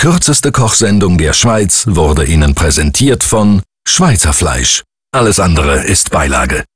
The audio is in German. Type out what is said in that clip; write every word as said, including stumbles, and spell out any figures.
kürzeste Kochsendung der Schweiz wurde Ihnen präsentiert von Schweizer Fleisch. Alles andere ist Beilage.